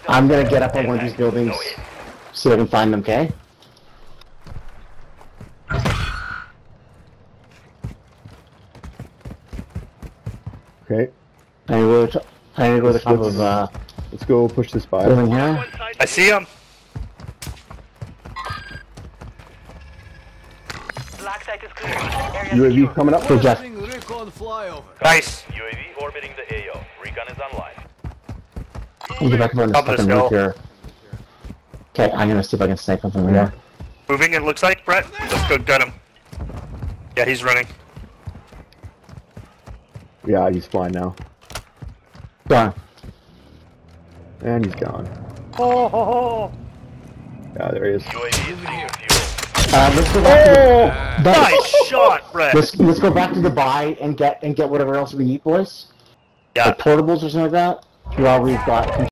I'm gonna get up on one of these buildings, see if I can find them, okay? Okay. I need to go to the top of, let's go push this by. building here. I see him. Black site is clear. UAV coming up. For Jeff. Nice. UAV orbiting the AO. Recon is online. Let me get back on this Up this fucking hill. roof here. Okay, I'm gonna see if I can snipe him from here. Moving, it looks like, Brett. Let's go get him. Yeah, he's running. Yeah, he's flying now. Gone. And he's gone. Oh. Yeah, there he is. UAV is taking fuel. Let's go back to the... Nice shot, Brett. Let's go back to the buy and get whatever else we need, boys. Yeah. Like portables or something like that. While we've got